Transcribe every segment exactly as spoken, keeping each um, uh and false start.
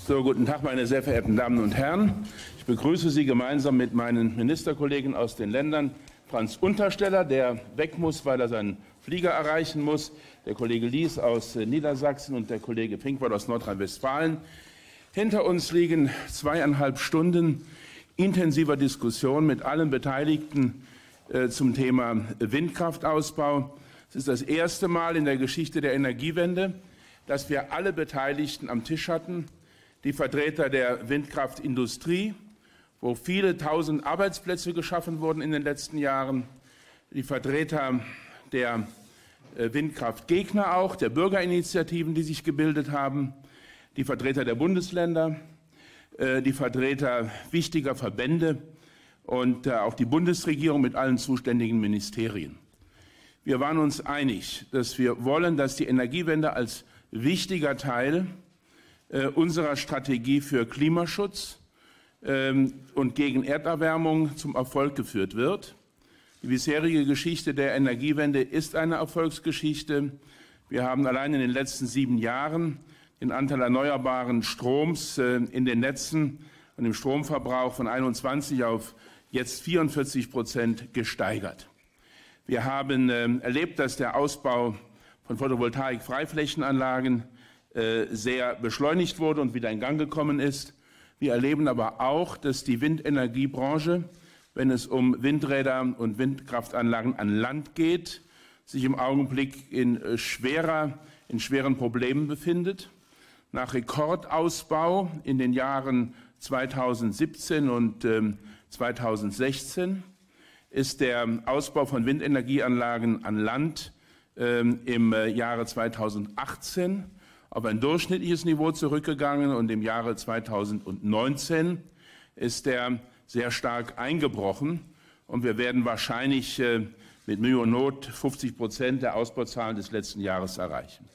So, guten Tag, meine sehr verehrten Damen und Herren. Ich begrüße Sie gemeinsam mit meinen Ministerkollegen aus den Ländern. Franz Untersteller, der weg muss, weil er seinen Flieger erreichen muss, der Kollege Lies aus Niedersachsen und der Kollege Pinkwart aus Nordrhein-Westfalen. Hinter uns liegen zweieinhalb Stunden intensiver Diskussion mit allen Beteiligten äh, zum Thema Windkraftausbau. Es ist das erste Mal in der Geschichte der Energiewende, dass wir alle Beteiligten am Tisch hatten. Die Vertreter der Windkraftindustrie, wo viele tausend Arbeitsplätze geschaffen wurden in den letzten Jahren, die Vertreter der Windkraftgegner auch, der Bürgerinitiativen, die sich gebildet haben, die Vertreter der Bundesländer, die Vertreter wichtiger Verbände und auch die Bundesregierung mit allen zuständigen Ministerien. Wir waren uns einig, dass wir wollen, dass die Energiewende als wichtiger Teil unserer Strategie für Klimaschutz und gegen Erderwärmung zum Erfolg geführt wird. Die bisherige Geschichte der Energiewende ist eine Erfolgsgeschichte. Wir haben allein in den letzten sieben Jahren den Anteil erneuerbaren Stroms in den Netzen und im Stromverbrauch von einundzwanzig auf jetzt vierundvierzig Prozent gesteigert. Wir haben erlebt, dass der Ausbau von Photovoltaik-Freiflächenanlagen sehr beschleunigt wurde und wieder in Gang gekommen ist. Wir erleben aber auch, dass die Windenergiebranche, wenn es um Windräder und Windkraftanlagen an Land geht, sich im Augenblick in, schwerer, in schweren Problemen befindet. Nach Rekordausbau in den Jahren zweitausendsiebzehn und ähm, zweitausendsechzehn ist der Ausbau von Windenergieanlagen an Land ähm, im Jahre zweitausendachtzehn auf ein durchschnittliches Niveau zurückgegangen und im Jahre zweitausendneunzehn ist er sehr stark eingebrochen und wir werden wahrscheinlich äh, mit Mühe und Not fünfzig Prozent der Ausbauzahlen des letzten Jahres erreichen.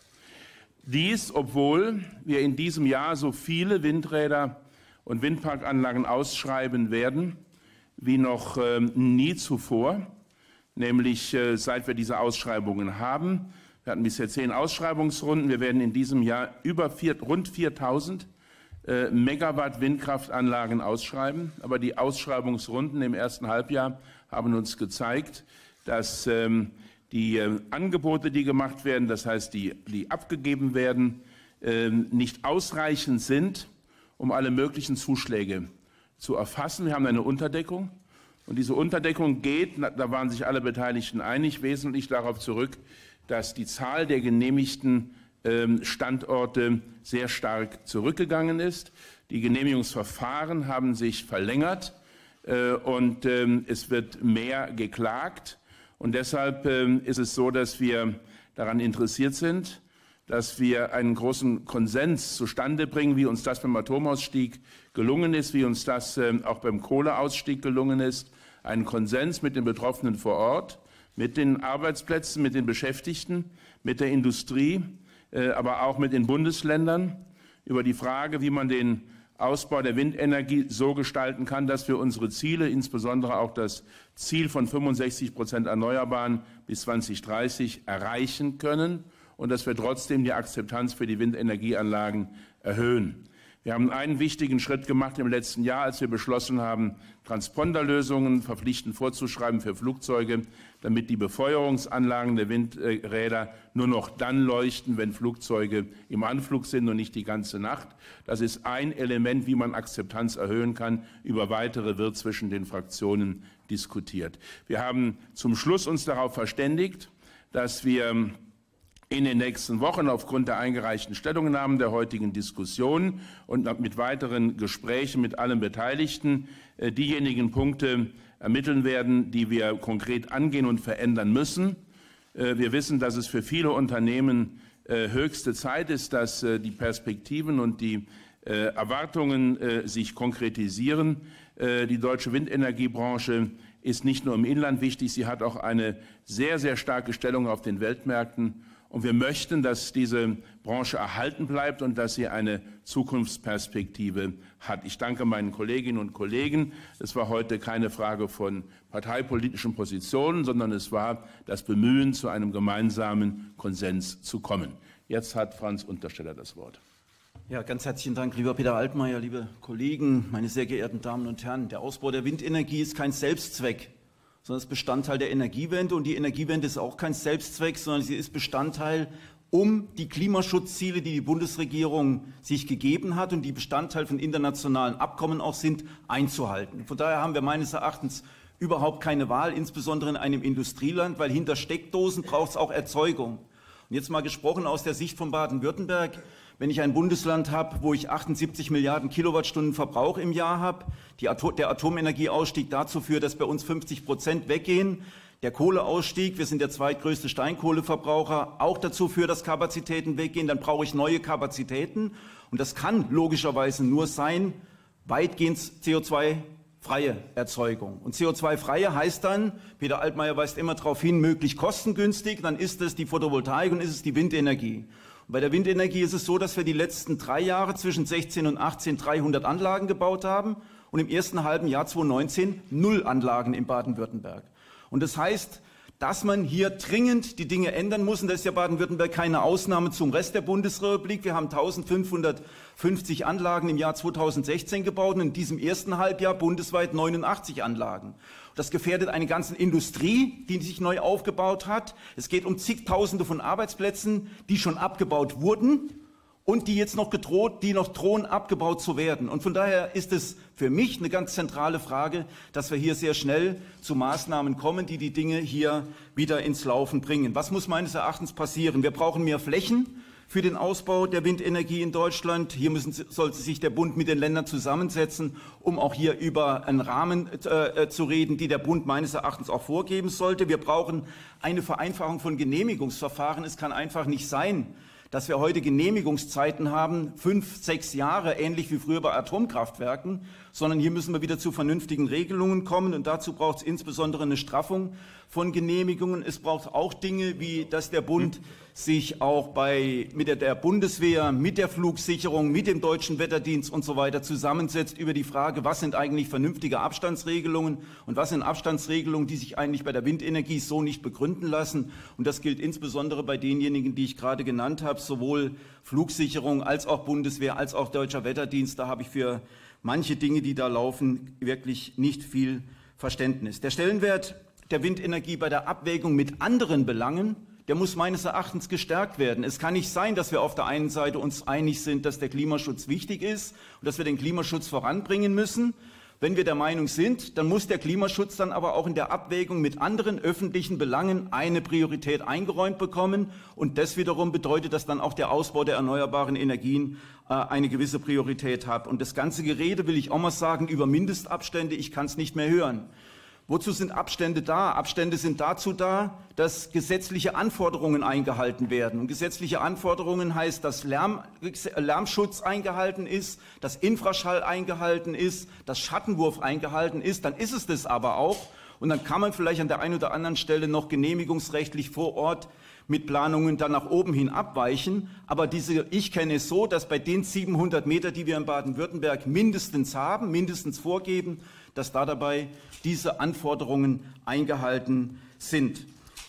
Dies, obwohl wir in diesem Jahr so viele Windräder und Windparkanlagen ausschreiben werden wie noch äh, nie zuvor, nämlich äh, seit wir diese Ausschreibungen haben. Wir hatten bisher zehn Ausschreibungsrunden. Wir werden in diesem Jahr über vier, rund viertausend äh, Megawatt Windkraftanlagen ausschreiben. Aber die Ausschreibungsrunden im ersten Halbjahr haben uns gezeigt, dass ähm, die äh, Angebote, die gemacht werden, das heißt, die, die abgegeben werden, äh, nicht ausreichend sind, um alle möglichen Zuschläge zu erfassen. Wir haben eine Unterdeckung. Und diese Unterdeckung geht, da waren sich alle Beteiligten einig, wesentlich darauf zurück, dass die Zahl der genehmigten Standorte sehr stark zurückgegangen ist. Die Genehmigungsverfahren haben sich verlängert und es wird mehr geklagt. Und deshalb ist es so, dass wir daran interessiert sind, dass wir einen großen Konsens zustande bringen, wie uns das beim Atomausstieg gelungen ist, wie uns das auch beim Kohleausstieg gelungen ist, einen Konsens mit den Betroffenen vor Ort, mit den Arbeitsplätzen, mit den Beschäftigten, mit der Industrie, aber auch mit den Bundesländern über die Frage, wie man den Ausbau der Windenergie so gestalten kann, dass wir unsere Ziele, insbesondere auch das Ziel von fünfundsechzig Prozent Erneuerbaren bis zweitausenddreißig erreichen können und dass wir trotzdem die Akzeptanz für die Windenergieanlagen erhöhen. Wir haben einen wichtigen Schritt gemacht im letzten Jahr, als wir beschlossen haben, Transponderlösungen verpflichtend vorzuschreiben für Flugzeuge, damit die Befeuerungsanlagen der Windräder nur noch dann leuchten, wenn Flugzeuge im Anflug sind und nicht die ganze Nacht. Das ist ein Element, wie man Akzeptanz erhöhen kann. Über weitere wird zwischen den Fraktionen diskutiert. Wir haben zum Schluss uns darauf verständigt, dass wir in den nächsten Wochen aufgrund der eingereichten Stellungnahmen der heutigen Diskussion und mit weiteren Gesprächen mit allen Beteiligten diejenigen Punkte ermitteln werden, die wir konkret angehen und verändern müssen. Wir wissen, dass es für viele Unternehmen höchste Zeit ist, dass die Perspektiven und die Erwartungen sich konkretisieren. Die deutsche Windenergiebranche ist nicht nur im Inland wichtig, sie hat auch eine sehr, sehr starke Stellung auf den Weltmärkten. Und wir möchten, dass diese Branche erhalten bleibt und dass sie eine Zukunftsperspektive hat. Ich danke meinen Kolleginnen und Kollegen. Es war heute keine Frage von parteipolitischen Positionen, sondern es war das Bemühen, zu einem gemeinsamen Konsens zu kommen. Jetzt hat Franz Untersteller das Wort. Ja, ganz herzlichen Dank, lieber Peter Altmaier, liebe Kollegen, meine sehr geehrten Damen und Herren. Der Ausbau der Windenergie ist kein Selbstzweck, sondern ist Bestandteil der Energiewende. Und die Energiewende ist auch kein Selbstzweck, sondern sie ist Bestandteil, um die Klimaschutzziele, die die Bundesregierung sich gegeben hat und die Bestandteil von internationalen Abkommen auch sind, einzuhalten. Von daher haben wir meines Erachtens überhaupt keine Wahl, insbesondere in einem Industrieland, weil hinter Steckdosen braucht es auch Erzeugung. Und jetzt mal gesprochen aus der Sicht von Baden-Württemberg. Wenn ich ein Bundesland habe, wo ich achtundsiebzig Milliarden Kilowattstunden Verbrauch im Jahr habe, die Atom der Atomenergieausstieg dazu führt, dass bei uns fünfzig Prozent weggehen, der Kohleausstieg, wir sind der zweitgrößte Steinkohleverbraucher, auch dazu führt, dass Kapazitäten weggehen, dann brauche ich neue Kapazitäten. Und das kann logischerweise nur sein, weitgehend C O zwei freie Erzeugung. Und C O zwei freie heißt dann, Peter Altmaier weist immer darauf hin, möglichst kostengünstig, dann ist es die Photovoltaik und ist es die Windenergie. Und bei der Windenergie ist es so, dass wir die letzten drei Jahre zwischen sechzehn und achtzehn dreihundert Anlagen gebaut haben und im ersten halben Jahr zweitausendneunzehn null Anlagen in Baden-Württemberg. Und das heißt, dass man hier dringend die Dinge ändern muss. Und da ist ja Baden-Württemberg keine Ausnahme zum Rest der Bundesrepublik. Wir haben eintausendfünfhundertfünfzig Anlagen im Jahr zweitausendsechzehn gebaut und in diesem ersten Halbjahr bundesweit neunundachtzig Anlagen. Das gefährdet eine ganze Industrie, die sich neu aufgebaut hat. Es geht um zigtausende von Arbeitsplätzen, die schon abgebaut wurden und die jetzt noch gedroht, die noch drohen, abgebaut zu werden. Und von daher ist es für mich eine ganz zentrale Frage, dass wir hier sehr schnell zu Maßnahmen kommen, die die Dinge hier wieder ins Laufen bringen. Was muss meines Erachtens passieren? Wir brauchen mehr Flächen für den Ausbau der Windenergie in Deutschland. Hier müssen, sollte sich der Bund mit den Ländern zusammensetzen, um auch hier über einen Rahmen äh, zu reden, die der Bund meines Erachtens auch vorgeben sollte. Wir brauchen eine Vereinfachung von Genehmigungsverfahren. Es kann einfach nicht sein, dass wir heute Genehmigungszeiten haben, fünf, sechs Jahre, ähnlich wie früher bei Atomkraftwerken, sondern hier müssen wir wieder zu vernünftigen Regelungen kommen und dazu braucht es insbesondere eine Straffung von Genehmigungen. Es braucht auch Dinge, wie dass der Bund sich auch bei, mit der, der Bundeswehr, mit der Flugsicherung, mit dem Deutschen Wetterdienst und so weiter zusammensetzt über die Frage, was sind eigentlich vernünftige Abstandsregelungen und was sind Abstandsregelungen, die sich eigentlich bei der Windenergie so nicht begründen lassen. Und das gilt insbesondere bei denjenigen, die ich gerade genannt habe, sowohl Flugsicherung als auch Bundeswehr, als auch Deutscher Wetterdienst. Da habe ich für manche Dinge, die da laufen, wirklich nicht viel Verständnis. Der Stellenwert der Windenergie bei der Abwägung mit anderen Belangen, der muss meines Erachtens gestärkt werden. Es kann nicht sein, dass wir auf der einen Seite uns einig sind, dass der Klimaschutz wichtig ist und dass wir den Klimaschutz voranbringen müssen. Wenn wir der Meinung sind, dann muss der Klimaschutz dann aber auch in der Abwägung mit anderen öffentlichen Belangen eine Priorität eingeräumt bekommen. Und das wiederum bedeutet, dass dann auch der Ausbau der erneuerbaren Energien äh, eine gewisse Priorität hat. Und das ganze Gerede, will ich auch mal sagen, über Mindestabstände, ich kann es nicht mehr hören. Wozu sind Abstände da? Abstände sind dazu da, dass gesetzliche Anforderungen eingehalten werden. Und gesetzliche Anforderungen heißt, dass Lärm, Lärmschutz eingehalten ist, dass Infraschall eingehalten ist, dass Schattenwurf eingehalten ist. Dann ist es das aber auch. Und dann kann man vielleicht an der einen oder anderen Stelle noch genehmigungsrechtlich vor Ort mit Planungen dann nach oben hin abweichen. Aber diese, ich kenne es so, dass bei den siebenhundert Meter, die wir in Baden-Württemberg mindestens haben, mindestens vorgeben, dass da dabei diese Anforderungen eingehalten sind.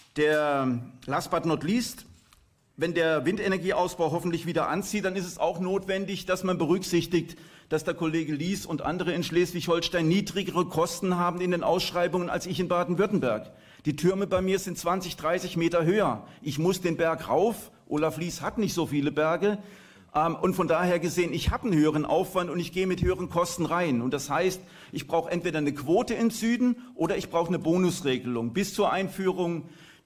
Der last but not least, wenn der Windenergieausbau hoffentlich wieder anzieht, dann ist es auch notwendig, dass man berücksichtigt, dass der Kollege Lies und andere in Schleswig-Holstein niedrigere Kosten haben in den Ausschreibungen als ich in Baden-Württemberg. Die Türme bei mir sind zwanzig, dreißig Meter höher. Ich muss den Berg rauf. Olaf Lies hat nicht so viele Berge. Und von daher gesehen, ich habe einen höheren Aufwand und ich gehe mit höheren Kosten rein. Und das heißt, ich brauche entweder eine Quote im Süden oder ich brauche eine Bonusregelung. Bis zur Einführung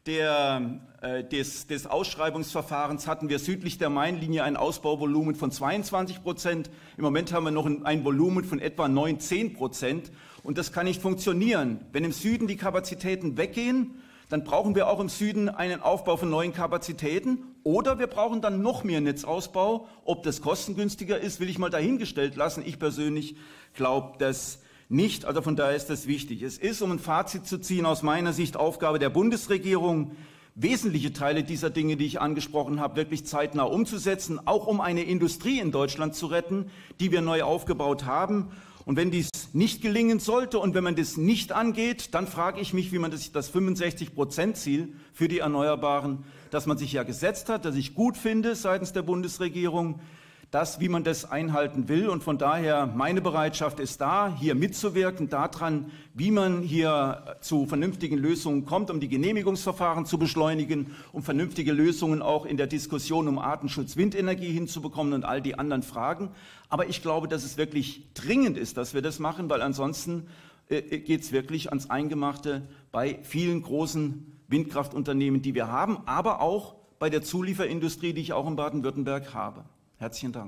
der, äh, des, des Ausschreibungsverfahrens hatten wir südlich der Mainlinie ein Ausbauvolumen von zweiundzwanzig Prozent. Im Moment haben wir noch ein, ein Volumen von etwa neun, zehn Prozent. Und das kann nicht funktionieren. Wenn im Süden die Kapazitäten weggehen, dann brauchen wir auch im Süden einen Aufbau von neuen Kapazitäten oder wir brauchen dann noch mehr Netzausbau. Ob das kostengünstiger ist, will ich mal dahingestellt lassen. Ich persönlich glaube das nicht. Also von daher ist das wichtig. Es ist, um ein Fazit zu ziehen, aus meiner Sicht Aufgabe der Bundesregierung, wesentliche Teile dieser Dinge, die ich angesprochen habe, wirklich zeitnah umzusetzen, auch um eine Industrie in Deutschland zu retten, die wir neu aufgebaut haben. Und wenn dies nicht gelingen sollte und wenn man das nicht angeht, dann frage ich mich, wie man das, das fünfundsechzig Prozent Ziel für die Erneuerbaren, das man sich ja gesetzt hat, das ich gut finde seitens der Bundesregierung, das, wie man das einhalten will. Und von daher, meine Bereitschaft ist da, hier mitzuwirken, daran, wie man hier zu vernünftigen Lösungen kommt, um die Genehmigungsverfahren zu beschleunigen, um vernünftige Lösungen auch in der Diskussion um Artenschutz, Windenergie hinzubekommen und all die anderen Fragen. Aber ich glaube, dass es wirklich dringend ist, dass wir das machen, weil ansonsten äh, geht es wirklich ans Eingemachte bei vielen großen Windkraftunternehmen, die wir haben, aber auch bei der Zulieferindustrie, die ich auch in Baden-Württemberg habe. Herzlichen Dank.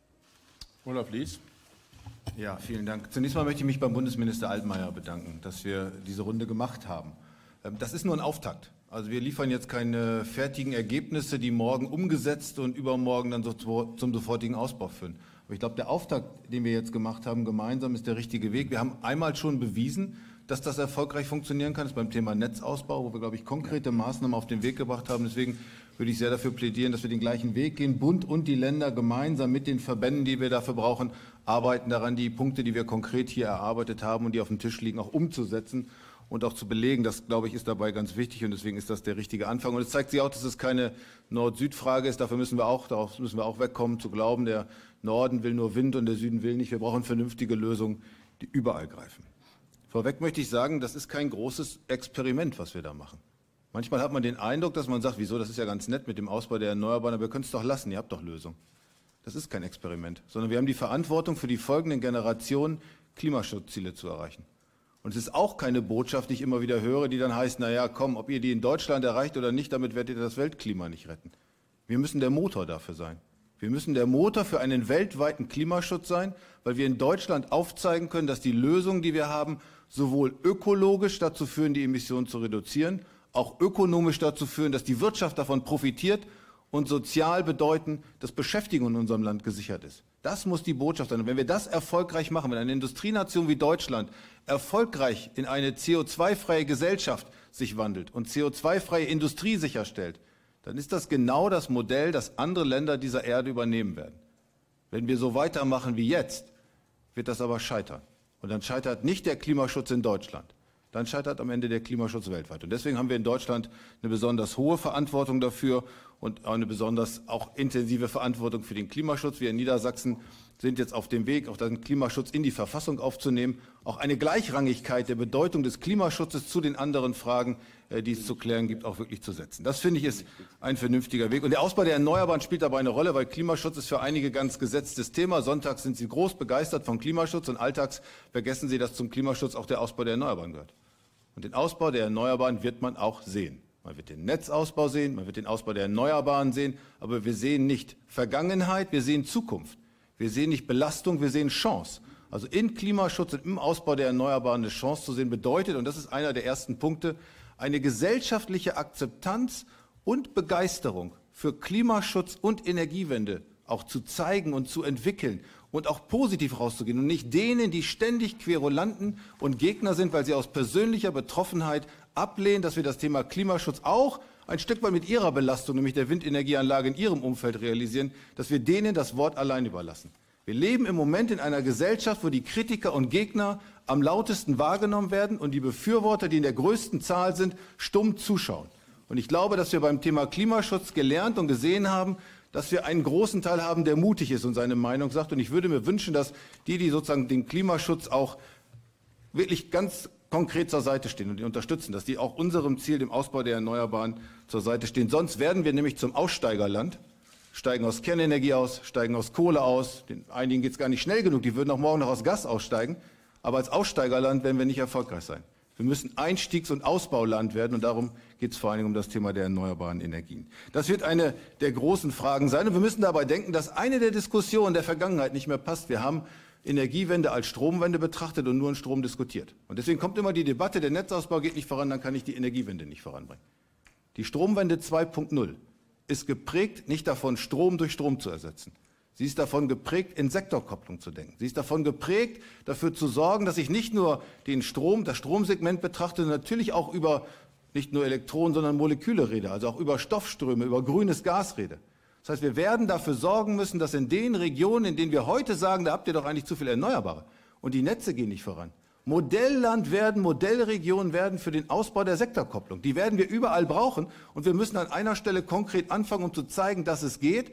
Olaf Lies. Ja, vielen Dank. Zunächst mal möchte ich mich beim Bundesminister Altmaier bedanken, dass wir diese Runde gemacht haben. Das ist nur ein Auftakt. Also wir liefern jetzt keine fertigen Ergebnisse, die morgen umgesetzt und übermorgen dann so zum sofortigen Ausbau führen. Aber ich glaube, der Auftakt, den wir jetzt gemacht haben, gemeinsam ist der richtige Weg. Wir haben einmal schon bewiesen, dass das erfolgreich funktionieren kann. Das ist beim Thema Netzausbau, wo wir, glaube ich, konkrete Maßnahmen auf den Weg gebracht haben. Deswegen würde ich sehr dafür plädieren, dass wir den gleichen Weg gehen. Bund und die Länder gemeinsam mit den Verbänden, die wir dafür brauchen, arbeiten daran, die Punkte, die wir konkret hier erarbeitet haben und die auf dem Tisch liegen, auch umzusetzen und auch zu belegen. Das, glaube ich, ist dabei ganz wichtig und deswegen ist das der richtige Anfang. Und es zeigt sich auch, dass es keine Nord-Süd-Frage ist. Dafür müssen wir auch, darauf müssen wir auch wegkommen, zu glauben, der Norden will nur Wind und der Süden will nicht. Wir brauchen vernünftige Lösungen, die überall greifen. Vorweg möchte ich sagen, das ist kein großes Experiment, was wir da machen. Manchmal hat man den Eindruck, dass man sagt, wieso, das ist ja ganz nett mit dem Ausbau der Erneuerbaren, aber ihr könnt es doch lassen, ihr habt doch Lösungen. Das ist kein Experiment, sondern wir haben die Verantwortung für die folgenden Generationen, Klimaschutzziele zu erreichen. Und es ist auch keine Botschaft, die ich immer wieder höre, die dann heißt, naja, komm, ob ihr die in Deutschland erreicht oder nicht, damit werdet ihr das Weltklima nicht retten. Wir müssen der Motor dafür sein. Wir müssen der Motor für einen weltweiten Klimaschutz sein, weil wir in Deutschland aufzeigen können, dass die Lösungen, die wir haben, sowohl ökologisch dazu führen, die Emissionen zu reduzieren, auch ökonomisch dazu führen, dass die Wirtschaft davon profitiert und sozial bedeuten, dass Beschäftigung in unserem Land gesichert ist. Das muss die Botschaft sein. Und wenn wir das erfolgreich machen, wenn eine Industrienation wie Deutschland erfolgreich in eine C O zwei freie Gesellschaft sich wandelt und C O zwei freie Industrie sicherstellt, dann ist das genau das Modell, das andere Länder dieser Erde übernehmen werden. Wenn wir so weitermachen wie jetzt, wird das aber scheitern. Und dann scheitert nicht der Klimaschutz in Deutschland. Dann scheitert am Ende der Klimaschutz weltweit. Und deswegen haben wir in Deutschland eine besonders hohe Verantwortung dafür und eine besonders auch intensive Verantwortung für den Klimaschutz. Wir in Niedersachsen sind jetzt auf dem Weg, auch den Klimaschutz in die Verfassung aufzunehmen, auch eine Gleichrangigkeit der Bedeutung des Klimaschutzes zu den anderen Fragen, die es zu klären gibt, auch wirklich zu setzen. Das, finde ich, ist ein vernünftiger Weg. Und der Ausbau der Erneuerbaren spielt dabei eine Rolle, weil Klimaschutz ist für einige ganz gesetztes Thema. Sonntags sind sie groß begeistert vom Klimaschutz und alltags vergessen sie, dass zum Klimaschutz auch der Ausbau der Erneuerbaren gehört. Und den Ausbau der Erneuerbaren wird man auch sehen. Man wird den Netzausbau sehen, man wird den Ausbau der Erneuerbaren sehen, aber wir sehen nicht Vergangenheit, wir sehen Zukunft. Wir sehen nicht Belastung, wir sehen Chance. Also in Klimaschutz und im Ausbau der Erneuerbaren eine Chance zu sehen bedeutet, und das ist einer der ersten Punkte, eine gesellschaftliche Akzeptanz und Begeisterung für Klimaschutz und Energiewende auch zu zeigen und zu entwickeln und auch positiv rauszugehen und nicht denen, die ständig Querulanten und Gegner sind, weil sie aus persönlicher Betroffenheit ablehnen, dass wir das Thema Klimaschutz auch ein Stück weit mit ihrer Belastung, nämlich der Windenergieanlage in ihrem Umfeld realisieren, dass wir denen das Wort allein überlassen. Wir leben im Moment in einer Gesellschaft, wo die Kritiker und Gegner am lautesten wahrgenommen werden und die Befürworter, die in der größten Zahl sind, stumm zuschauen. Und ich glaube, dass wir beim Thema Klimaschutz gelernt und gesehen haben, dass wir einen großen Teil haben, der mutig ist und seine Meinung sagt. Und ich würde mir wünschen, dass die, die sozusagen den Klimaschutz auch wirklich ganz konkret zur Seite stehen und die unterstützen, dass die auch unserem Ziel, dem Ausbau der Erneuerbaren, zur Seite stehen. Sonst werden wir nämlich zum Aussteigerland, steigen aus Kernenergie aus, steigen aus Kohle aus. Den einigen geht es gar nicht schnell genug, die würden auch morgen noch aus Gas aussteigen. Aber als Aussteigerland werden wir nicht erfolgreich sein. Wir müssen Einstiegs- und Ausbauland werden und darum geht es vor allen Dingen um das Thema der erneuerbaren Energien. Das wird eine der großen Fragen sein und wir müssen dabei denken, dass eine der Diskussionen der Vergangenheit nicht mehr passt. Wir haben Energiewende als Stromwende betrachtet und nur in Strom diskutiert. Und deswegen kommt immer die Debatte, der Netzausbau geht nicht voran, dann kann ich die Energiewende nicht voranbringen. Die Stromwende zwei Punkt null ist geprägt, nicht davon, Strom durch Strom zu ersetzen. Sie ist davon geprägt, in Sektorkopplung zu denken. Sie ist davon geprägt, dafür zu sorgen, dass ich nicht nur den Strom, das Stromsegment betrachte, natürlich auch über nicht nur Elektronen, sondern Moleküle rede, also auch über Stoffströme, über grünes Gas rede. Das heißt, wir werden dafür sorgen müssen, dass in den Regionen, in denen wir heute sagen, da habt ihr doch eigentlich zu viel Erneuerbare und die Netze gehen nicht voran, Modellland werden, Modellregionen werden für den Ausbau der Sektorkopplung. Die werden wir überall brauchen und wir müssen an einer Stelle konkret anfangen, um zu zeigen, dass es geht.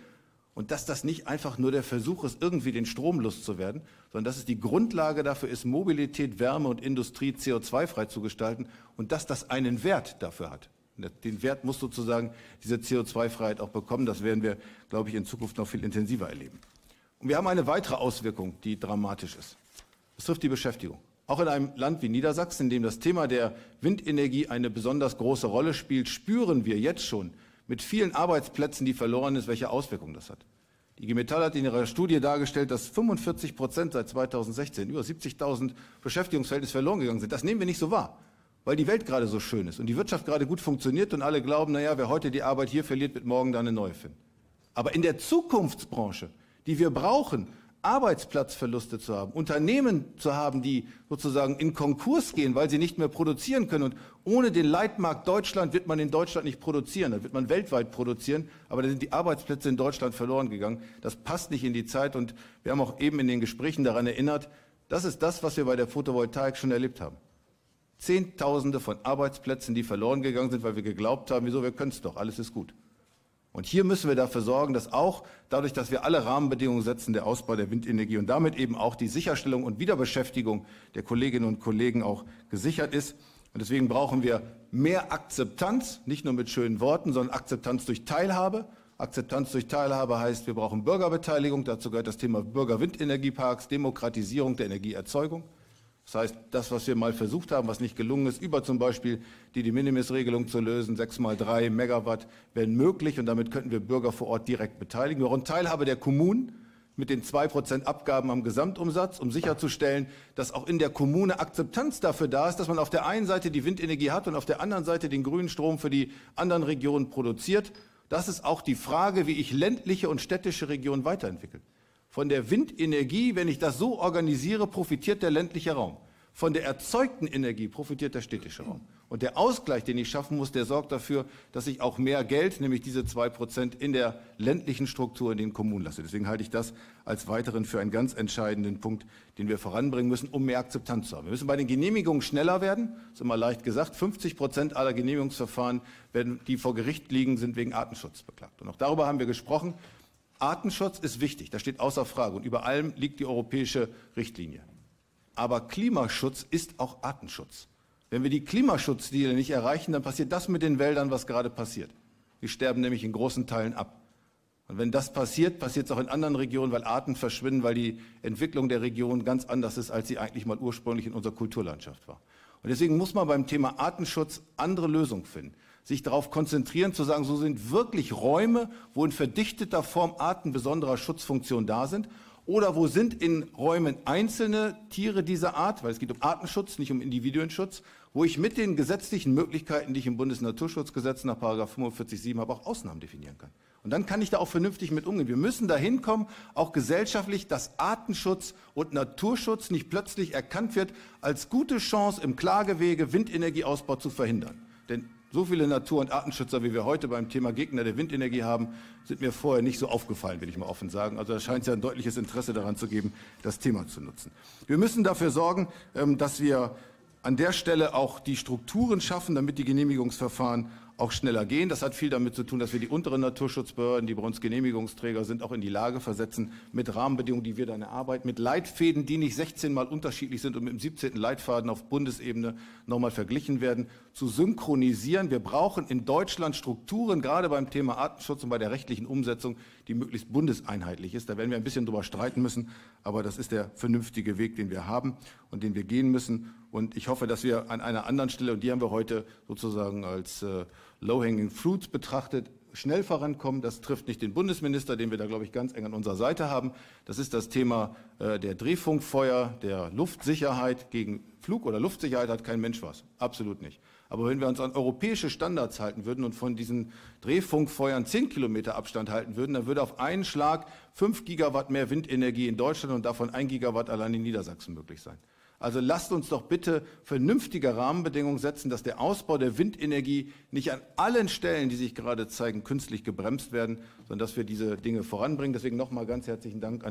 Und dass das nicht einfach nur der Versuch ist, irgendwie den Strom loszuwerden, sondern dass es die Grundlage dafür ist, Mobilität, Wärme und Industrie C O zwei frei zu gestalten und dass das einen Wert dafür hat. Den Wert muss sozusagen diese C O zwei Freiheit auch bekommen. Das werden wir, glaube ich, in Zukunft noch viel intensiver erleben. Und wir haben eine weitere Auswirkung, die dramatisch ist. Es trifft die Beschäftigung. Auch in einem Land wie Niedersachsen, in dem das Thema der Windenergie eine besonders große Rolle spielt, spüren wir jetzt schon mit vielen Arbeitsplätzen, die verloren sind, welche Auswirkungen das hat. Die I G Metall hat in ihrer Studie dargestellt, dass fünfundvierzig Prozent seit zweitausendsechzehn, über siebzigtausend Beschäftigungsverhältnisse verloren gegangen sind. Das nehmen wir nicht so wahr, weil die Welt gerade so schön ist und die Wirtschaft gerade gut funktioniert und alle glauben, naja, wer heute die Arbeit hier verliert, wird morgen da eine neue finden. Aber in der Zukunftsbranche, die wir brauchen, Arbeitsplatzverluste zu haben, Unternehmen zu haben, die sozusagen in Konkurs gehen, weil sie nicht mehr produzieren können. Und ohne den Leitmarkt Deutschland wird man in Deutschland nicht produzieren, dann wird man weltweit produzieren, aber da sind die Arbeitsplätze in Deutschland verloren gegangen. Das passt nicht in die Zeit und wir haben auch eben in den Gesprächen daran erinnert, das ist das, was wir bei der Photovoltaik schon erlebt haben. Zehntausende von Arbeitsplätzen, die verloren gegangen sind, weil wir geglaubt haben, wieso, wir können es doch, alles ist gut. Und hier müssen wir dafür sorgen, dass auch dadurch, dass wir alle Rahmenbedingungen setzen, der Ausbau der Windenergie und damit eben auch die Sicherstellung und Wiederbeschäftigung der Kolleginnen und Kollegen auch gesichert ist. Und deswegen brauchen wir mehr Akzeptanz, nicht nur mit schönen Worten, sondern Akzeptanz durch Teilhabe. Akzeptanz durch Teilhabe heißt, wir brauchen Bürgerbeteiligung. Dazu gehört das Thema Bürgerwindenergieparks, Demokratisierung der Energieerzeugung. Das heißt, das, was wir mal versucht haben, was nicht gelungen ist, über zum Beispiel die De Minimis-Regelung zu lösen, sechs mal drei Megawatt, wären möglich und damit könnten wir Bürger vor Ort direkt beteiligen. Wir brauchen Teilhabe der Kommunen mit den zwei Prozent Abgaben am Gesamtumsatz, um sicherzustellen, dass auch in der Kommune Akzeptanz dafür da ist, dass man auf der einen Seite die Windenergie hat und auf der anderen Seite den grünen Strom für die anderen Regionen produziert. Das ist auch die Frage, wie ich ländliche und städtische Regionen weiterentwickle. Von der Windenergie, wenn ich das so organisiere, profitiert der ländliche Raum. Von der erzeugten Energie profitiert der städtische Raum. Und der Ausgleich, den ich schaffen muss, der sorgt dafür, dass ich auch mehr Geld, nämlich diese zwei Prozent, in der ländlichen Struktur in den Kommunen lasse. Deswegen halte ich das als weiteren für einen ganz entscheidenden Punkt, den wir voranbringen müssen, um mehr Akzeptanz zu haben. Wir müssen bei den Genehmigungen schneller werden. Das ist immer leicht gesagt. fünfzig Prozent aller Genehmigungsverfahren, die vor Gericht liegen, sind wegen Artenschutz beklagt. Und auch darüber haben wir gesprochen. Artenschutz ist wichtig, das steht außer Frage und über allem liegt die europäische Richtlinie. Aber Klimaschutz ist auch Artenschutz. Wenn wir die Klimaschutzziele nicht erreichen, dann passiert das mit den Wäldern, was gerade passiert. Die sterben nämlich in großen Teilen ab. Und wenn das passiert, passiert es auch in anderen Regionen, weil Arten verschwinden, weil die Entwicklung der Region ganz anders ist, als sie eigentlich mal ursprünglich in unserer Kulturlandschaft war. Und deswegen muss man beim Thema Artenschutz andere Lösungen finden. Sich darauf konzentrieren, zu sagen, so sind wirklich Räume, wo in verdichteter Form Arten besonderer Schutzfunktion da sind oder wo sind in Räumen einzelne Tiere dieser Art, weil es geht um Artenschutz, nicht um Individuenschutz, wo ich mit den gesetzlichen Möglichkeiten, die ich im Bundesnaturschutzgesetz nach Paragraph fünfundvierzig Absatz sieben habe, auch Ausnahmen definieren kann. Und dann kann ich da auch vernünftig mit umgehen. Wir müssen dahin kommen, auch gesellschaftlich, dass Artenschutz und Naturschutz nicht plötzlich erkannt wird als gute Chance im Klagewege Windenergieausbau zu verhindern. Denn so viele Natur- und Artenschützer, wie wir heute beim Thema Gegner der Windenergie haben, sind mir vorher nicht so aufgefallen, will ich mal offen sagen. Also da scheint es ja ein deutliches Interesse daran zu geben, das Thema zu nutzen. Wir müssen dafür sorgen, dass wir an der Stelle auch die Strukturen schaffen, damit die Genehmigungsverfahren auch schneller gehen. Das hat viel damit zu tun, dass wir die unteren Naturschutzbehörden, die bei uns Genehmigungsträger sind, auch in die Lage versetzen, mit Rahmenbedingungen, die wir dann erarbeiten, mit Leitfäden, die nicht sechzehn Mal unterschiedlich sind und mit dem siebzehnten Leitfaden auf Bundesebene nochmal verglichen werden, zu synchronisieren. Wir brauchen in Deutschland Strukturen, gerade beim Thema Artenschutz und bei der rechtlichen Umsetzung, die möglichst bundeseinheitlich ist. Da werden wir ein bisschen drüber streiten müssen, aber das ist der vernünftige Weg, den wir haben und den wir gehen müssen. Und ich hoffe, dass wir an einer anderen Stelle, und die haben wir heute sozusagen als äh, Low-Hanging Fruits betrachtet, schnell vorankommen. Das trifft nicht den Bundesminister, den wir da, glaube ich, ganz eng an unserer Seite haben. Das ist das Thema äh, der Drehfunkfeuer, der Luftsicherheit. Gegen Flug- oder Luftsicherheit hat kein Mensch was. Absolut nicht. Aber wenn wir uns an europäische Standards halten würden und von diesen Drehfunkfeuern zehn Kilometer Abstand halten würden, dann würde auf einen Schlag fünf Gigawatt mehr Windenergie in Deutschland und davon ein Gigawatt allein in Niedersachsen möglich sein. Also lasst uns doch bitte vernünftige Rahmenbedingungen setzen, dass der Ausbau der Windenergie nicht an allen Stellen, die sich gerade zeigen, künstlich gebremst werden, sondern dass wir diese Dinge voranbringen. Deswegen nochmal ganz herzlichen Dank an den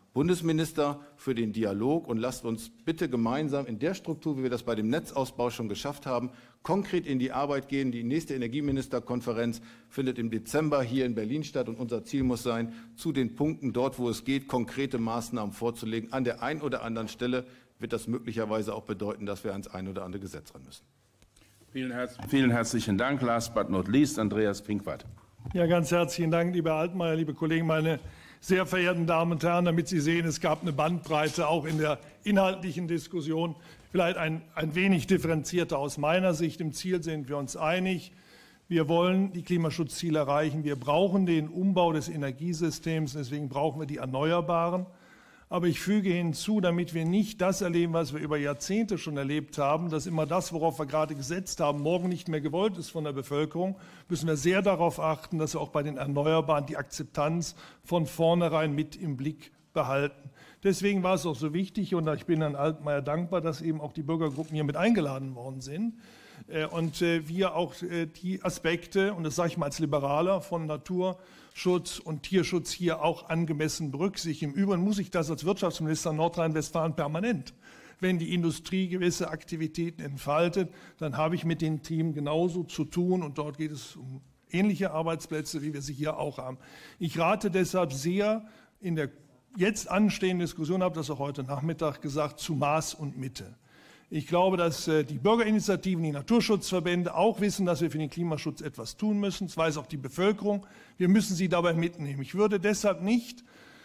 Bundesminister, für den Dialog und lasst uns bitte gemeinsam in der Struktur, wie wir das bei dem Netzausbau schon geschafft haben, konkret in die Arbeit gehen. Die nächste Energieministerkonferenz findet im Dezember hier in Berlin statt und unser Ziel muss sein, zu den Punkten dort, wo es geht, konkrete Maßnahmen vorzulegen. An der einen oder anderen Stelle wird das möglicherweise auch bedeuten, dass wir ans ein oder andere Gesetz ran müssen. Vielen, herz vielen herzlichen Dank. Last but not least, Andreas Pinkwart. Ja, ganz herzlichen Dank, lieber Herr Altmaier, liebe Kollegen, meine sehr verehrten Damen und Herren. Damit Sie sehen, es gab eine Bandbreite auch in der inhaltlichen Diskussion, vielleicht ein, ein wenig differenzierter aus meiner Sicht. Im Ziel sind wir uns einig. Wir wollen die Klimaschutzziele erreichen. Wir brauchen den Umbau des Energiesystems. Deswegen brauchen wir die Erneuerbaren. Aber ich füge hinzu, damit wir nicht das erleben, was wir über Jahrzehnte schon erlebt haben, dass immer das, worauf wir gerade gesetzt haben, morgen nicht mehr gewollt ist von der Bevölkerung, müssen wir sehr darauf achten, dass wir auch bei den Erneuerbaren die Akzeptanz von vornherein mit im Blick behalten. Deswegen war es auch so wichtig, und ich bin Herrn Altmaier dankbar, dass eben auch die Bürgergruppen hier mit eingeladen worden sind. Und wir auch die Aspekte, und das sage ich mal als Liberaler, von Naturschutz und Tierschutz hier auch angemessen berücksichtigen. Im Übrigen muss ich das als Wirtschaftsminister Nordrhein-Westfalen permanent. Wenn die Industrie gewisse Aktivitäten entfaltet, dann habe ich mit den Teams genauso zu tun. Und dort geht es um ähnliche Arbeitsplätze, wie wir sie hier auch haben. Ich rate deshalb sehr in der jetzt anstehenden Diskussion, habe das auch heute Nachmittag gesagt, zu Maß und Mitte. Ich glaube, dass die Bürgerinitiativen, die Naturschutzverbände auch wissen, dass wir für den Klimaschutz etwas tun müssen. Das weiß auch die Bevölkerung. Wir müssen sie dabei mitnehmen. Ich würde deshalb nicht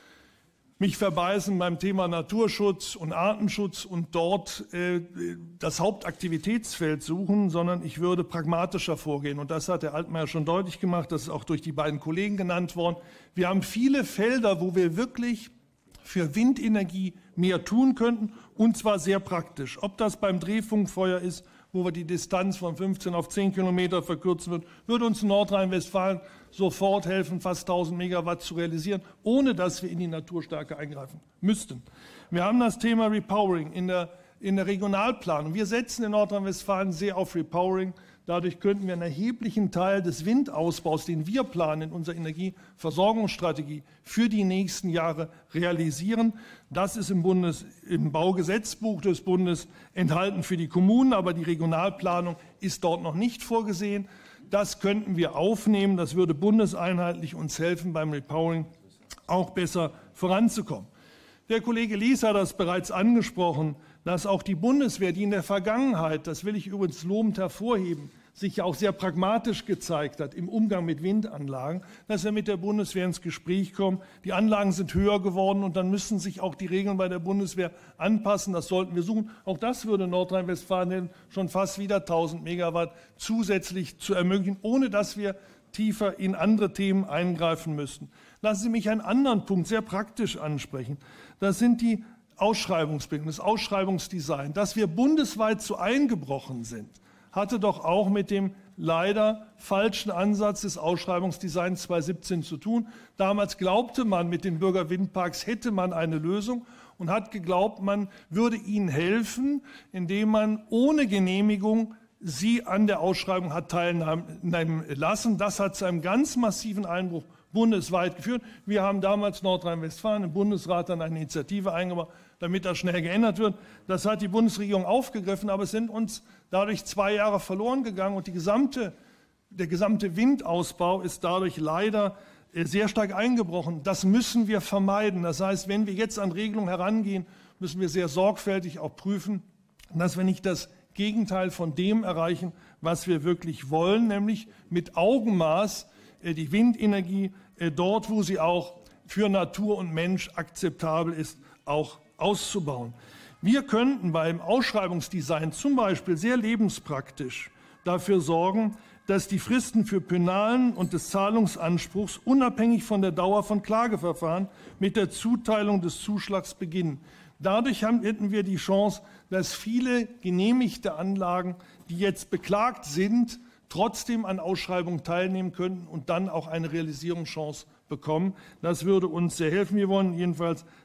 mich verbeißen beim Thema Naturschutz und Artenschutz und dort äh, das Hauptaktivitätsfeld suchen, sondern ich würde pragmatischer vorgehen. Und das hat Herr Altmaier schon deutlich gemacht. Das ist auch durch die beiden Kollegen genannt worden. Wir haben viele Felder, wo wir wirklich für Windenergie mehr tun könnten, und zwar sehr praktisch. Ob das beim Drehfunkfeuer ist, wo wir die Distanz von fünfzehn auf zehn Kilometer verkürzen würden, würde uns in Nordrhein-Westfalen sofort helfen, fast tausend Megawatt zu realisieren, ohne dass wir in die Naturstärke eingreifen müssten. Wir haben das Thema Repowering in der, in der Regionalplanung. Wir setzen in Nordrhein-Westfalen sehr auf Repowering. Dadurch könnten wir einen erheblichen Teil des Windausbaus, den wir planen in unserer Energieversorgungsstrategie, für die nächsten Jahre realisieren. Das ist im, Bundes, im Baugesetzbuch des Bundes enthalten für die Kommunen, aber die Regionalplanung ist dort noch nicht vorgesehen. Das könnten wir aufnehmen. Das würde bundeseinheitlich uns helfen, beim Repowering auch besser voranzukommen. Der Kollege Lies hat das bereits angesprochen, dass auch die Bundeswehr, die in der Vergangenheit, das will ich übrigens lobend hervorheben, sich ja auch sehr pragmatisch gezeigt hat im Umgang mit Windanlagen, dass wir mit der Bundeswehr ins Gespräch kommen. Die Anlagen sind höher geworden und dann müssen sich auch die Regeln bei der Bundeswehr anpassen. Das sollten wir suchen. Auch das würde Nordrhein-Westfalen schon fast wieder tausend Megawatt zusätzlich zu ermöglichen, ohne dass wir tiefer in andere Themen eingreifen müssten. Lassen Sie mich einen anderen Punkt sehr praktisch ansprechen. Das sind die Ausschreibungsbedingungen, das Ausschreibungsdesign. Dass wir bundesweit so eingebrochen sind, hatte doch auch mit dem leider falschen Ansatz des Ausschreibungsdesigns zweitausendsiebzehn zu tun. Damals glaubte man, mit den Bürgerwindparks hätte man eine Lösung und hat geglaubt, man würde ihnen helfen, indem man ohne Genehmigung sie an der Ausschreibung hat teilnehmen lassen. Das hat zu einem ganz massiven Einbruch bundesweit geführt. Wir haben damals Nordrhein-Westfalen im Bundesrat dann eine Initiative eingebracht, damit das schnell geändert wird. Das hat die Bundesregierung aufgegriffen, aber es sind uns dadurch zwei Jahre verloren gegangen und die gesamte, der gesamte Windausbau ist dadurch leider sehr stark eingebrochen. Das müssen wir vermeiden. Das heißt, wenn wir jetzt an Regelungen herangehen, müssen wir sehr sorgfältig auch prüfen, dass wir nicht das Gegenteil von dem erreichen, was wir wirklich wollen, nämlich mit Augenmaß die Windenergie dort, wo sie auch für Natur und Mensch akzeptabel ist, auch auszubauen. Wir könnten beim Ausschreibungsdesign zum Beispiel sehr lebenspraktisch dafür sorgen, dass die Fristen für Penalen und des Zahlungsanspruchs unabhängig von der Dauer von Klageverfahren mit der Zuteilung des Zuschlags beginnen. Dadurch haben, hätten wir die Chance, dass viele genehmigte Anlagen, die jetzt beklagt sind, trotzdem an Ausschreibungen teilnehmen könnten und dann auch eine Realisierungschance bekommen. Das würde uns sehr helfen. Wir wollen jedenfalls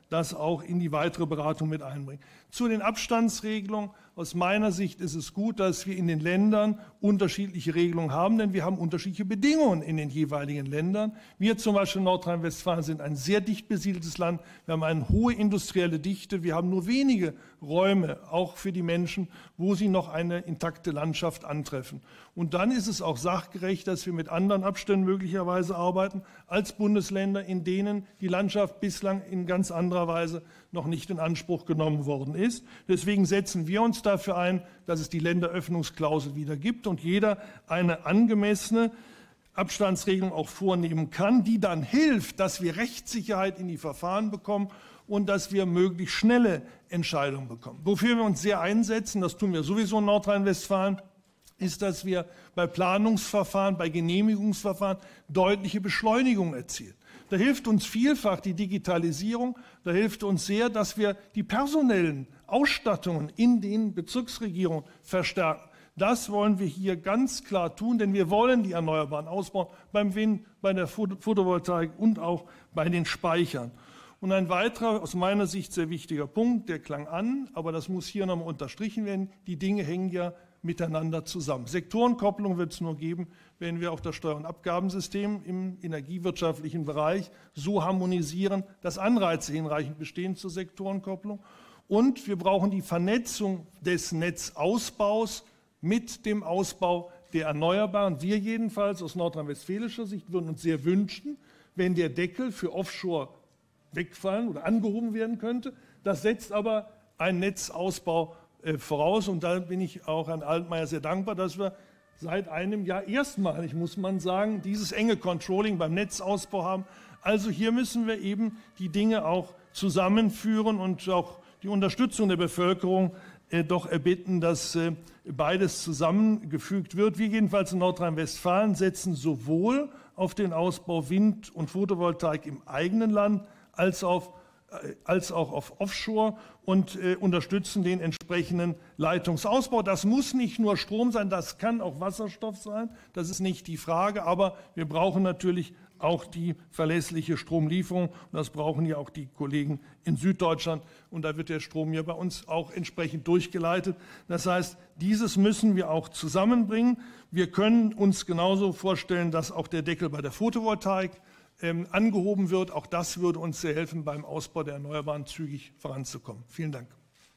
das auch in die weitere Beratung mit einbringen. Zu den Abstandsregelungen. Aus meiner Sicht ist es gut, dass wir in den Ländern unterschiedliche Regelungen haben, denn wir haben unterschiedliche Bedingungen in den jeweiligen Ländern. Wir zum Beispiel in Nordrhein-Westfalen sind ein sehr dicht besiedeltes Land. Wir haben eine hohe industrielle Dichte. Wir haben nur wenige Räume, auch für die Menschen, wo sie noch eine intakte Landschaft antreffen. Und dann ist es auch sachgerecht, dass wir mit anderen Abständen möglicherweise arbeiten als Bundesländer, in denen die Landschaft bislang in ganz anderer Weise noch nicht in Anspruch genommen worden ist. Deswegen setzen wir uns dafür ein, dass es die Länderöffnungsklausel wieder gibt und jeder eine angemessene Abstandsregelung auch vornehmen kann, die dann hilft, dass wir Rechtssicherheit in die Verfahren bekommen und dass wir möglichst schnelle Entscheidungen bekommen. Wofür wir uns sehr einsetzen, das tun wir sowieso in Nordrhein-Westfalen, ist, dass wir bei Planungsverfahren, bei Genehmigungsverfahren deutliche Beschleunigung erzielen. Da hilft uns vielfach die Digitalisierung, da hilft uns sehr, dass wir die personellen Ausstattungen in den Bezirksregierungen verstärken. Das wollen wir hier ganz klar tun, denn wir wollen die Erneuerbaren ausbauen, beim Wind, bei der Photovoltaik und auch bei den Speichern. Und ein weiterer, aus meiner Sicht sehr wichtiger Punkt, der klang an, aber das muss hier nochmal unterstrichen werden, die Dinge hängen ja miteinander zusammen. Sektorenkopplung wird es nur geben, wenn wir auch das Steuer- und Abgabensystem im energiewirtschaftlichen Bereich so harmonisieren, dass Anreize hinreichend bestehen zur Sektorenkopplung. Und wir brauchen die Vernetzung des Netzausbaus mit dem Ausbau der Erneuerbaren. Wir jedenfalls aus nordrhein-westfälischer Sicht würden uns sehr wünschen, wenn der Deckel für Offshore wegfallen oder angehoben werden könnte. Das setzt aber einen Netzausbau äh, voraus. Und da bin ich auch Herrn Altmaier sehr dankbar, dass wir seit einem Jahr erstmalig, muss man sagen, dieses enge Controlling beim Netzausbau haben. Also hier müssen wir eben die Dinge auch zusammenführen und auch die Unterstützung der Bevölkerung äh, doch erbitten, dass äh, beides zusammengefügt wird. Wir jedenfalls in Nordrhein-Westfalen setzen sowohl auf den Ausbau Wind- und Photovoltaik im eigenen Land als, auf, äh, als auch auf Offshore und äh, unterstützen den entsprechenden Leitungsausbau. Das muss nicht nur Strom sein, das kann auch Wasserstoff sein, das ist nicht die Frage, aber wir brauchen natürlich auch die verlässliche Stromlieferung. Und das brauchen ja auch die Kollegen in Süddeutschland. Und da wird der Strom ja bei uns auch entsprechend durchgeleitet. Das heißt, dieses müssen wir auch zusammenbringen. Wir können uns genauso vorstellen, dass auch der Deckel bei der Photovoltaik ähm, angehoben wird. Auch das würde uns sehr helfen, beim Ausbau der Erneuerbaren zügig voranzukommen. Vielen Dank.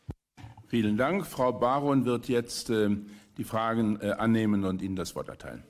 Vielen Dank. Frau Baron wird jetzt äh, die Fragen äh, annehmen und Ihnen das Wort erteilen.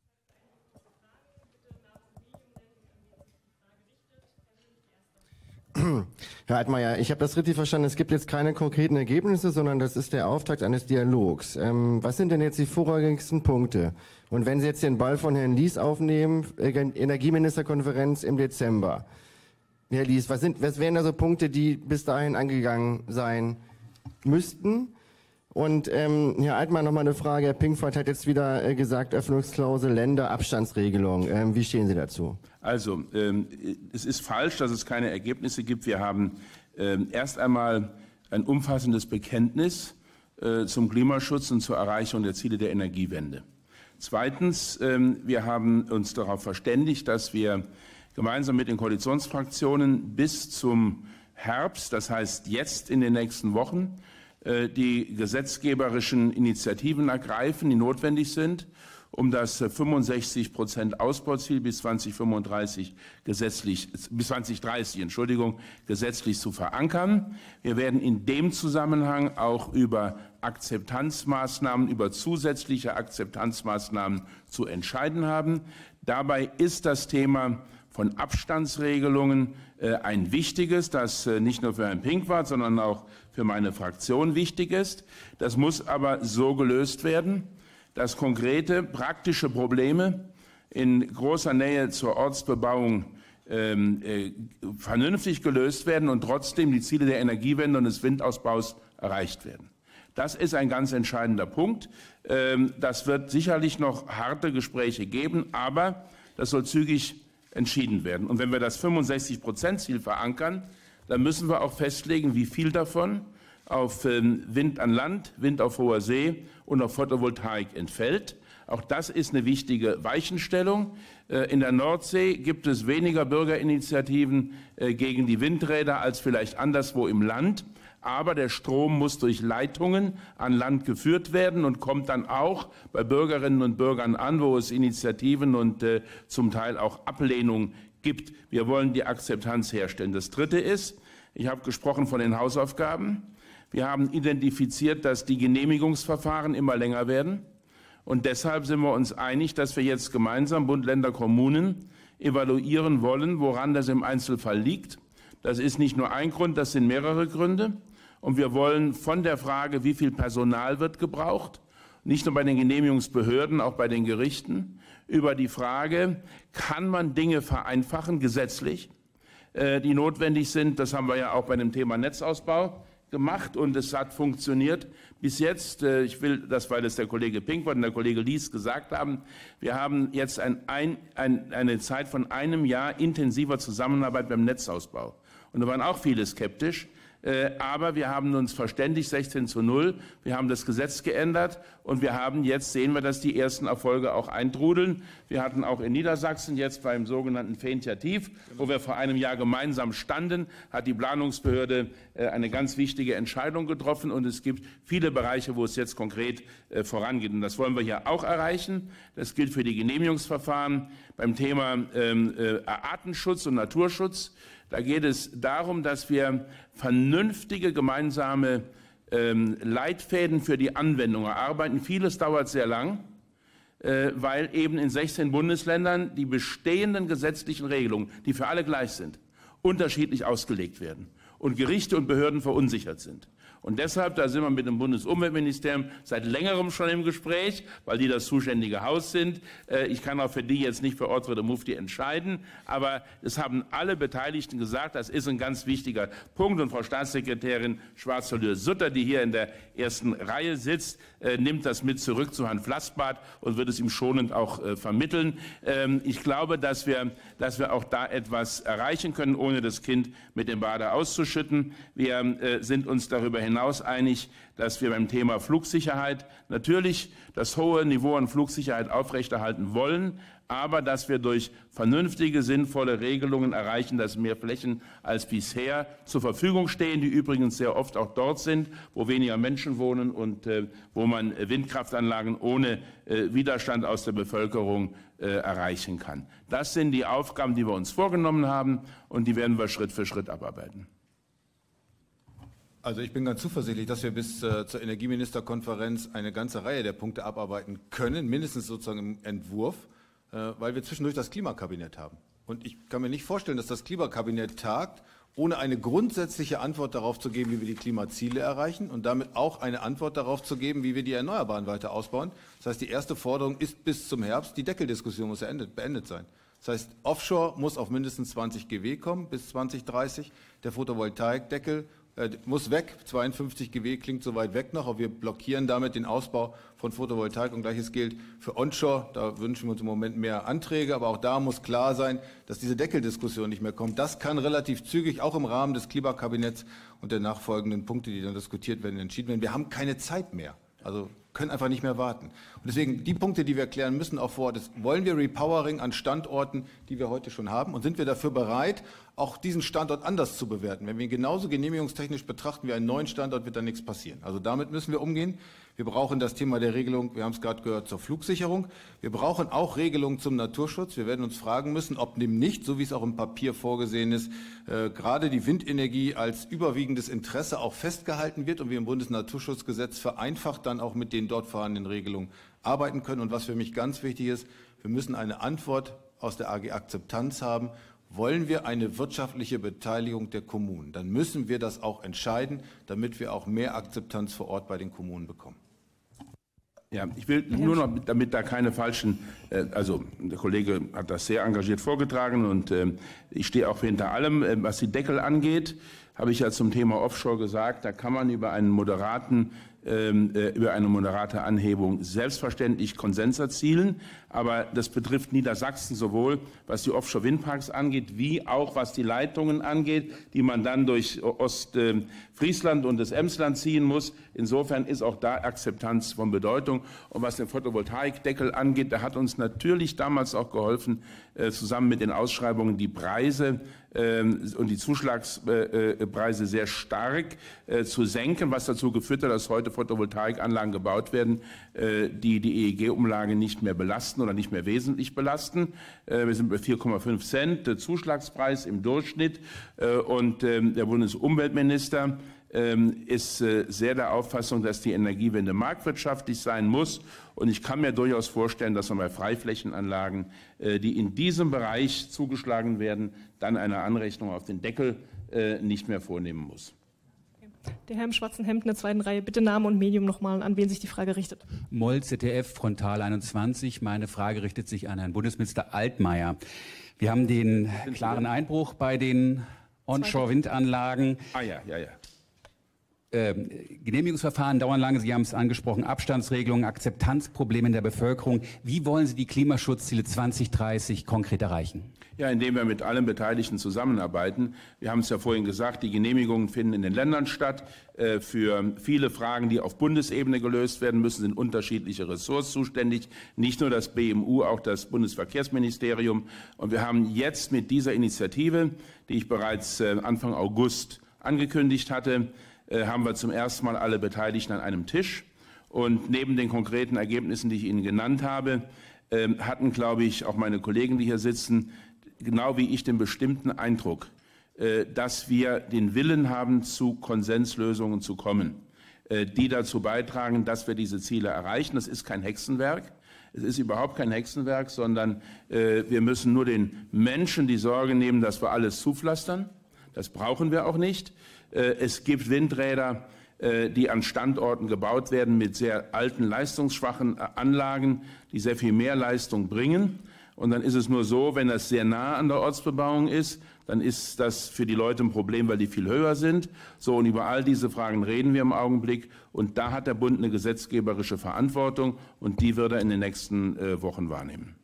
Herr Altmaier, ich habe das richtig verstanden, es gibt jetzt keine konkreten Ergebnisse, sondern das ist der Auftakt eines Dialogs. Ähm, was sind denn jetzt die vorrangigsten Punkte? Und wenn Sie jetzt den Ball von Herrn Lies aufnehmen, äh, Energieministerkonferenz im Dezember. Herr Lies, was, sind, was wären da so Punkte, die bis dahin angegangen sein müssten? Und ähm, Herr Altmaier, noch mal eine Frage. Herr Pinkford hat jetzt wieder äh, gesagt, Öffnungsklausel, Länderabstandsregelung. Ähm, wie stehen Sie dazu? Also, ähm, es ist falsch, dass es keine Ergebnisse gibt. Wir haben ähm, erst einmal ein umfassendes Bekenntnis äh, zum Klimaschutz und zur Erreichung der Ziele der Energiewende. Zweitens, ähm, wir haben uns darauf verständigt, dass wir gemeinsam mit den Koalitionsfraktionen bis zum Herbst, das heißt jetzt in den nächsten Wochen, die gesetzgeberischen Initiativen ergreifen, die notwendig sind, um das fünfundsechzig Prozent Ausbauziel bis zweitausendfünfunddreißig gesetzlich, bis zweitausenddreißig, Entschuldigung, gesetzlich zu verankern. Wir werden in dem Zusammenhang auch über Akzeptanzmaßnahmen, über zusätzliche Akzeptanzmaßnahmen zu entscheiden haben. Dabei ist das Thema von Abstandsregelungen äh, ein wichtiges, das äh, nicht nur für Herrn Pinkwart, sondern auch für meine Fraktion wichtig ist. Das muss aber so gelöst werden, dass konkrete, praktische Probleme in großer Nähe zur Ortsbebauung ähm, äh, vernünftig gelöst werden und trotzdem die Ziele der Energiewende und des Windausbaus erreicht werden. Das ist ein ganz entscheidender Punkt. Ähm, das wird sicherlich noch harte Gespräche geben, aber das soll zügig entschieden werden. Und wenn wir das fünfundsechzig Prozent Ziel verankern, dann müssen wir auch festlegen, wie viel davon auf Wind an Land, Wind auf hoher See und auf Photovoltaik entfällt. Auch das ist eine wichtige Weichenstellung. In der Nordsee gibt es weniger Bürgerinitiativen gegen die Windräder als vielleicht anderswo im Land. Aber der Strom muss durch Leitungen an Land geführt werden und kommt dann auch bei Bürgerinnen und Bürgern an, wo es Initiativen und äh, zum Teil auch Ablehnung gibt. Wir wollen die Akzeptanz herstellen. Das Dritte ist, ich habe gesprochen von den Hausaufgaben. Wir haben identifiziert, dass die Genehmigungsverfahren immer länger werden. Und deshalb sind wir uns einig, dass wir jetzt gemeinsam Bund, Länder, Kommunen evaluieren wollen, woran das im Einzelfall liegt. Das ist nicht nur ein Grund, das sind mehrere Gründe. Und wir wollen von der Frage, wie viel Personal wird gebraucht, nicht nur bei den Genehmigungsbehörden, auch bei den Gerichten, über die Frage, kann man Dinge vereinfachen, gesetzlich, äh, die notwendig sind. Das haben wir ja auch bei dem Thema Netzausbau gemacht und es hat funktioniert. Bis jetzt, äh, ich will das, weil es der Kollege Pinkwart und der Kollege Lies gesagt haben, wir haben jetzt ein, ein, ein, eine Zeit von einem Jahr intensiver Zusammenarbeit beim Netzausbau. Und da waren auch viele skeptisch. Aber wir haben uns verständigt, sechzehn zu null. Wir haben das Gesetz geändert und wir haben jetzt, sehen wir, dass die ersten Erfolge auch eintrudeln. Wir hatten auch in Niedersachsen jetzt beim sogenannten Feinitiativ, wo wir vor einem Jahr gemeinsam standen, hat die Planungsbehörde eine ganz wichtige Entscheidung getroffen und es gibt viele Bereiche, wo es jetzt konkret vorangeht. Und das wollen wir hier auch erreichen. Das gilt für die Genehmigungsverfahren beim Thema ähm, äh, Artenschutz und Naturschutz. Da geht es darum, dass wir vernünftige gemeinsame ähm, Leitfäden für die Anwendung erarbeiten. Vieles dauert sehr lang, äh, weil eben in sechzehn Bundesländern die bestehenden gesetzlichen Regelungen, die für alle gleich sind, unterschiedlich ausgelegt werden und Gerichte und Behörden verunsichert sind. Und deshalb, da sind wir mit dem Bundesumweltministerium seit längerem schon im Gespräch, weil die das zuständige Haus sind. Ich kann auch für die jetzt nicht für Ordre de Mufti entscheiden, aber es haben alle Beteiligten gesagt, das ist ein ganz wichtiger Punkt. Und Frau Staatssekretärin Schwarz-Hollür-Sutter, die hier in der ersten Reihe sitzt, nimmt das mit zurück zu Herrn Flassbart und wird es ihm schonend auch vermitteln. Ich glaube, dass wir, dass wir auch da etwas erreichen können, ohne das Kind mit dem Bade auszuschütten. Wir sind uns darüber hinaus hinaus einig, dass wir beim Thema Flugsicherheit natürlich das hohe Niveau an Flugsicherheit aufrechterhalten wollen, aber dass wir durch vernünftige, sinnvolle Regelungen erreichen, dass mehr Flächen als bisher zur Verfügung stehen, die übrigens sehr oft auch dort sind, wo weniger Menschen wohnen und äh, wo man Windkraftanlagen ohne äh, Widerstand aus der Bevölkerung äh, erreichen kann. Das sind die Aufgaben, die wir uns vorgenommen haben und die werden wir Schritt für Schritt abarbeiten. Also ich bin ganz zuversichtlich, dass wir bis äh, zur Energieministerkonferenz eine ganze Reihe der Punkte abarbeiten können, mindestens sozusagen im Entwurf, äh, weil wir zwischendurch das Klimakabinett haben. Und ich kann mir nicht vorstellen, dass das Klimakabinett tagt, ohne eine grundsätzliche Antwort darauf zu geben, wie wir die Klimaziele erreichen und damit auch eine Antwort darauf zu geben, wie wir die Erneuerbaren weiter ausbauen. Das heißt, die erste Forderung ist bis zum Herbst, die Deckeldiskussion muss beendet, beendet sein. Das heißt, Offshore muss auf mindestens zwanzig Gigawatt kommen bis zwanzig dreißig, der Photovoltaikdeckel Äh, muss weg, zweiundfünfzig Gigawatt klingt so weit weg noch, aber wir blockieren damit den Ausbau von Photovoltaik und Gleiches gilt für Onshore. Da wünschen wir uns im Moment mehr Anträge, aber auch da muss klar sein, dass diese Deckeldiskussion nicht mehr kommt. Das kann relativ zügig auch im Rahmen des Klimakabinetts und der nachfolgenden Punkte, die dann diskutiert werden, entschieden werden. Wir haben keine Zeit mehr. Also können einfach nicht mehr warten. Und deswegen die Punkte, die wir klären müssen, auch vor Ort, ist, wollen wir Repowering an Standorten, die wir heute schon haben? Und sind wir dafür bereit, auch diesen Standort anders zu bewerten? Wenn wir ihn genauso genehmigungstechnisch betrachten wie einen neuen Standort, wird da nichts passieren. Also damit müssen wir umgehen. Wir brauchen das Thema der Regelung, wir haben es gerade gehört, zur Flugsicherung. Wir brauchen auch Regelungen zum Naturschutz. Wir werden uns fragen müssen, ob dem nicht, so wie es auch im Papier vorgesehen ist, äh, gerade die Windenergie als überwiegendes Interesse auch festgehalten wird und wir im Bundesnaturschutzgesetz vereinfacht dann auch mit den dort vorhandenen Regelungen arbeiten können. Und was für mich ganz wichtig ist, wir müssen eine Antwort aus der A G Akzeptanz haben. Wollen wir eine wirtschaftliche Beteiligung der Kommunen, dann müssen wir das auch entscheiden, damit wir auch mehr Akzeptanz vor Ort bei den Kommunen bekommen. Ja, ich will nur noch, damit da keine falschen, äh, also der Kollege hat das sehr engagiert vorgetragen und äh, ich stehe auch hinter allem, äh, was die Deckel angeht. habe ich ja zum Thema Offshore gesagt, da kann man über einen moderaten über eine moderate Anhebung selbstverständlich Konsens erzielen. Aber das betrifft Niedersachsen sowohl, was die Offshore-Windparks angeht, wie auch was die Leitungen angeht, die man dann durch Ostfriesland und das Emsland ziehen muss. Insofern ist auch da Akzeptanz von Bedeutung. Und was den Photovoltaikdeckel angeht, da hat uns natürlich damals auch geholfen, zusammen mit den Ausschreibungen die Preise und die Zuschlagspreise sehr stark zu senken, was dazu geführt hat, dass heute Photovoltaikanlagen gebaut werden, die die E E G-Umlage nicht mehr belasten oder nicht mehr wesentlich belasten. Wir sind bei vier Komma fünf Cent Zuschlagspreis im Durchschnitt und der Bundesumweltminister ist sehr der Auffassung, dass die Energiewende marktwirtschaftlich sein muss. Und ich kann mir durchaus vorstellen, dass man bei Freiflächenanlagen, die in diesem Bereich zugeschlagen werden, dann eine Anrechnung auf den Deckel nicht mehr vornehmen muss. Der Herr im schwarzen Hemd in der zweiten Reihe, bitte Name und Medium nochmal, an wen sich die Frage richtet. Moll, Z D F, Frontal einundzwanzig. Meine Frage richtet sich an Herrn Bundesminister Altmaier. Wir haben den klaren Einbruch bei den Onshore-Windanlagen. Ah ja, ja, ja. Ähm, Genehmigungsverfahren dauern lange, Sie haben es angesprochen, Abstandsregelungen, Akzeptanzprobleme in der Bevölkerung. Wie wollen Sie die Klimaschutzziele zwanzig dreißig konkret erreichen? Ja, indem wir mit allen Beteiligten zusammenarbeiten. Wir haben es ja vorhin gesagt, die Genehmigungen finden in den Ländern statt. Äh, für viele Fragen, die auf Bundesebene gelöst werden müssen, sind unterschiedliche Ressorts zuständig. Nicht nur das B M U, auch das Bundesverkehrsministerium. Und wir haben jetzt mit dieser Initiative, die ich bereits äh, Anfang August angekündigt hatte, haben wir zum ersten Mal alle Beteiligten an einem Tisch. Und neben den konkreten Ergebnissen, die ich Ihnen genannt habe, hatten, glaube ich, auch meine Kollegen, die hier sitzen, genau wie ich den bestimmten Eindruck, dass wir den Willen haben, zu Konsenslösungen zu kommen, die dazu beitragen, dass wir diese Ziele erreichen. Das ist kein Hexenwerk. Es ist überhaupt kein Hexenwerk, sondern wir müssen nur den Menschen die Sorge nehmen, dass wir alles zupflastern. Das brauchen wir auch nicht. Es gibt Windräder, die an Standorten gebaut werden mit sehr alten, leistungsschwachen Anlagen, die sehr viel mehr Leistung bringen. Und dann ist es nur so, wenn das sehr nah an der Ortsbebauung ist, dann ist das für die Leute ein Problem, weil die viel höher sind. So, und über all diese Fragen reden wir im Augenblick. Und da hat der Bund eine gesetzgeberische Verantwortung und die wird er in den nächsten äh, Wochen wahrnehmen.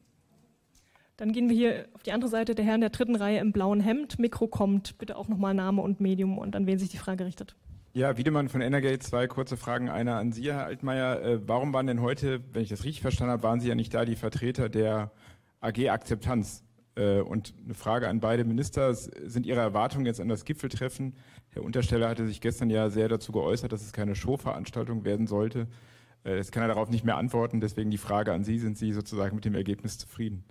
Dann gehen wir hier auf die andere Seite, der Herr in der dritten Reihe im blauen Hemd. Mikro kommt, bitte auch nochmal Name und Medium und an wen sich die Frage richtet. Ja, Wiedemann von Energate, zwei kurze Fragen. Einer an Sie, Herr Altmaier. Äh, warum waren denn heute, wenn ich das richtig verstanden habe, waren Sie ja nicht da, die Vertreter der A G Akzeptanz? Äh, und eine Frage an beide Minister. Sind Ihre Erwartungen jetzt an das Gipfeltreffen? Herr Untersteller hatte sich gestern ja sehr dazu geäußert, dass es keine Showveranstaltung werden sollte. Äh, das kann er darauf nicht mehr antworten. Deswegen die Frage an Sie, sind Sie sozusagen mit dem Ergebnis zufrieden?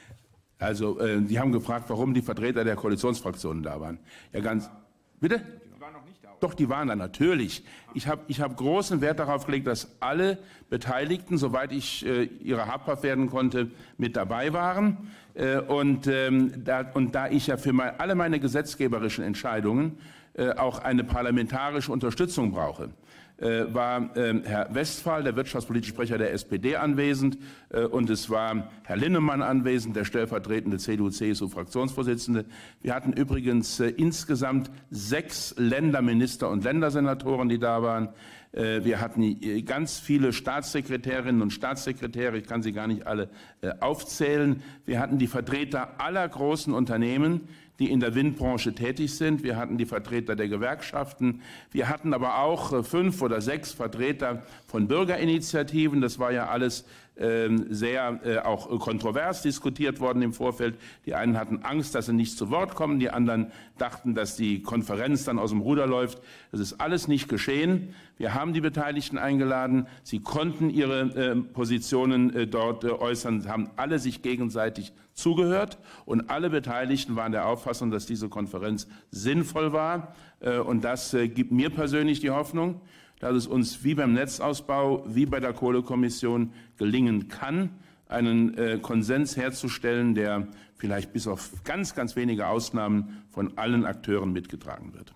Also, äh, Sie haben gefragt, warum die Vertreter der Koalitionsfraktionen da waren. Ja, ganz. Bitte? Die waren noch nicht da. Doch, die waren da, natürlich. Ich habe ich hab großen Wert darauf gelegt, dass alle Beteiligten, soweit ich äh, ihrer habhaft werden konnte, mit dabei waren. Äh, und, ähm, da, und da ich ja für mein, alle meine gesetzgeberischen Entscheidungen äh, auch eine parlamentarische Unterstützung brauche, äh, war äh, Herr Westphal, der wirtschaftspolitische Sprecher der S P D, anwesend äh, und es war Herr Linnemann anwesend, der stellvertretende C D U C S U-Fraktionsvorsitzende. Wir hatten übrigens äh, insgesamt sechs Länderminister und Ländersenatoren, die da waren. Äh, wir hatten äh, ganz viele Staatssekretärinnen und Staatssekretäre, ich kann sie gar nicht alle äh, aufzählen. Wir hatten die Vertreter aller großen Unternehmen, die in der Windbranche tätig sind. Wir hatten die Vertreter der Gewerkschaften. Wir hatten aber auch fünf oder sechs Vertreter von Bürgerinitiativen. Das war ja alles äh, sehr äh, auch kontrovers diskutiert worden im Vorfeld. Die einen hatten Angst, dass sie nicht zu Wort kommen. Die anderen dachten, dass die Konferenz dann aus dem Ruder läuft. Das ist alles nicht geschehen. Wir haben die Beteiligten eingeladen. Sie konnten ihre äh, Positionen äh, dort äh, äußern, haben alle sich gegenseitig zugehört und alle Beteiligten waren der Auffassung, dass diese Konferenz sinnvoll war. Äh, und das äh, gibt mir persönlich die Hoffnung, dass es uns wie beim Netzausbau, wie bei der Kohlekommission gelingen kann, einen äh, Konsens herzustellen, der vielleicht bis auf ganz, ganz wenige Ausnahmen von allen Akteuren mitgetragen wird.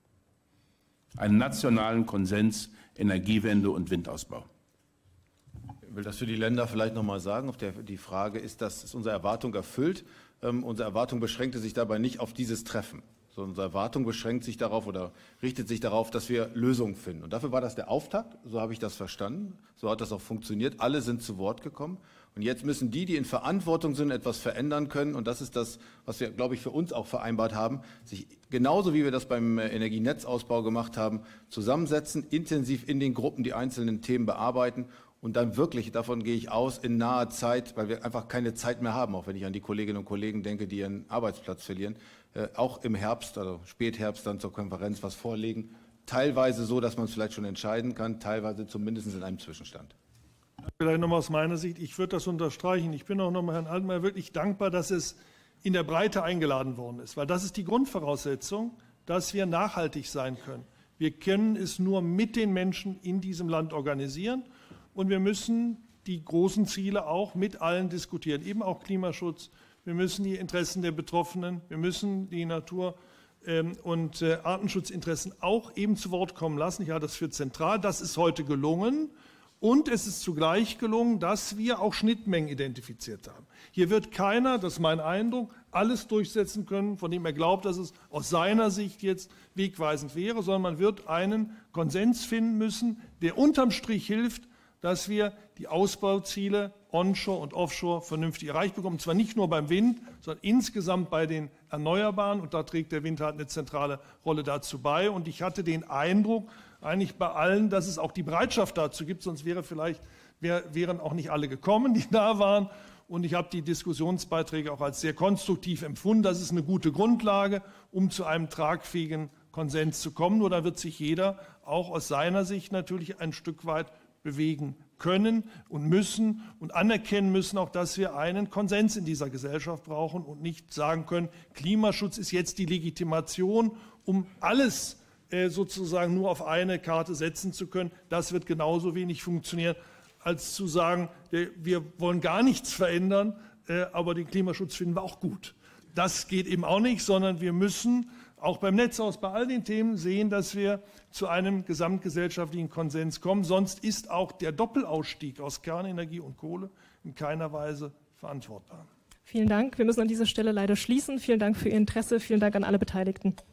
Einen nationalen Konsens, Energiewende und Windausbau. Ich will das für die Länder vielleicht noch mal sagen. Auf der, die Frage ist, das ist unsere Erwartung erfüllt. Ähm, unsere Erwartung beschränkte sich dabei nicht auf dieses Treffen. sondern unsere Erwartung beschränkt sich darauf oder richtet sich darauf, dass wir Lösungen finden. Und dafür war das der Auftakt, so habe ich das verstanden, so hat das auch funktioniert. Alle sind zu Wort gekommen. Und jetzt müssen die, die in Verantwortung sind, etwas verändern können. Und das ist das, was wir, glaube ich, für uns auch vereinbart haben, sich genauso wie wir das beim Energienetzausbau gemacht haben, zusammensetzen, intensiv in den Gruppen die einzelnen Themen bearbeiten und dann wirklich, davon gehe ich aus, in naher Zeit, weil wir einfach keine Zeit mehr haben, auch wenn ich an die Kolleginnen und Kollegen denke, die ihren Arbeitsplatz verlieren, äh, auch im Herbst, also Spätherbst dann zur Konferenz was vorlegen. Teilweise so, dass man es vielleicht schon entscheiden kann, teilweise zumindest in einem Zwischenstand. Vielleicht nochmal aus meiner Sicht, ich würde das unterstreichen. Ich bin auch nochmal Herrn Altmaier wirklich dankbar, dass es in der Breite eingeladen worden ist, weil das ist die Grundvoraussetzung, dass wir nachhaltig sein können. Wir können es nur mit den Menschen in diesem Land organisieren und wir müssen die großen Ziele auch mit allen diskutieren, eben auch Klimaschutz. Wir müssen die Interessen der Betroffenen, wir müssen die Natur- und Artenschutzinteressen auch eben zu Wort kommen lassen. Ich halte das für zentral. Das ist heute gelungen. Und es ist zugleich gelungen, dass wir auch Schnittmengen identifiziert haben. Hier wird keiner, das ist mein Eindruck, alles durchsetzen können, von dem er glaubt, dass es aus seiner Sicht jetzt wegweisend wäre, sondern man wird einen Konsens finden müssen, der unterm Strich hilft, dass wir die Ausbauziele onshore und offshore vernünftig erreicht bekommen. Und zwar nicht nur beim Wind, sondern insgesamt bei den Erneuerbaren. Und da trägt der Wind halt eine zentrale Rolle dazu bei. Und ich hatte den Eindruck, eigentlich bei allen, dass es auch die Bereitschaft dazu gibt, sonst wäre vielleicht, wär, wären auch nicht alle gekommen, die da waren. Und ich habe die Diskussionsbeiträge auch als sehr konstruktiv empfunden. Das ist eine gute Grundlage, um zu einem tragfähigen Konsens zu kommen. Nur da wird sich jeder auch aus seiner Sicht natürlich ein Stück weit bewegen können und müssen und anerkennen müssen auch, dass wir einen Konsens in dieser Gesellschaft brauchen und nicht sagen können, Klimaschutz ist jetzt die Legitimation, um alles sozusagen nur auf eine Karte setzen zu können. Das wird genauso wenig funktionieren, als zu sagen, wir wollen gar nichts verändern, aber den Klimaschutz finden wir auch gut. Das geht eben auch nicht, sondern wir müssen auch beim Netzausbau, bei all den Themen sehen, dass wir zu einem gesamtgesellschaftlichen Konsens kommen. Sonst ist auch der Doppelausstieg aus Kernenergie und Kohle in keiner Weise verantwortbar. Vielen Dank. Wir müssen an dieser Stelle leider schließen. Vielen Dank für Ihr Interesse. Vielen Dank an alle Beteiligten.